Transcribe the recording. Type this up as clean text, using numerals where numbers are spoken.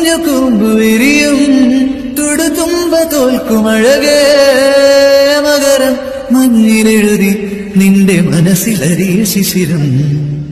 കുഞ്ഞു കുമ്പു വിരിയും തുടുതുമ്പ തോൽക്കുമഴകേ മകരം മഞ്ഞിലെഴുതി നിന്റെ മനസ്സിലറിയ ശിശിരം